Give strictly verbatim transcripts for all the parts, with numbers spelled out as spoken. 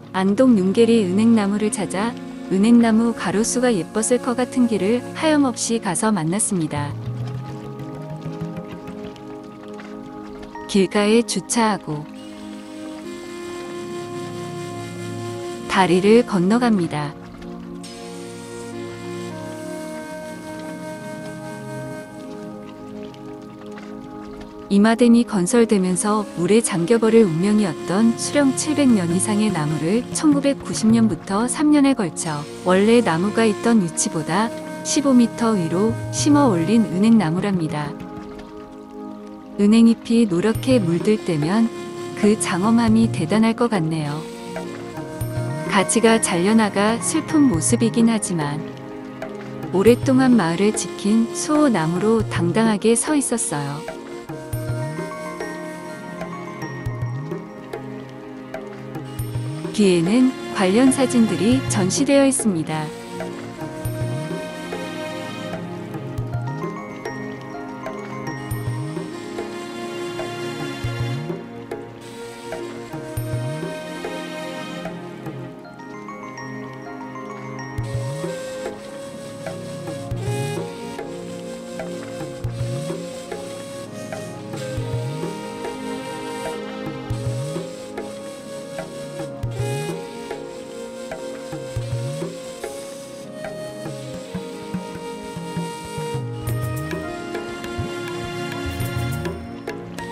안동 윤계리 은행나무를 찾아 은행나무 가로수가 예뻤을 것 같은 길을 하염없이 가서 만났습니다. 길가에 주차하고 다리를 건너갑니다. 이마댐이 건설되면서 물에 잠겨버릴 운명이었던 수령 칠백 년 이상의 나무를 천구백구십 년부터 삼 년에 걸쳐 원래 나무가 있던 위치보다 십오 미터 위로 심어 올린 은행나무랍니다. 은행잎이 노랗게 물들 때면 그 장엄함이 대단할 것 같네요. 가지가 잘려나가 슬픈 모습이긴 하지만 오랫동안 마을을 지킨 수호나무로 당당하게 서 있었어요. 뒤에는 관련 사진들이 전시되어 있습니다.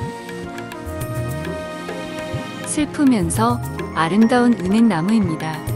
슬프면서 아름다운 은행나무입니다.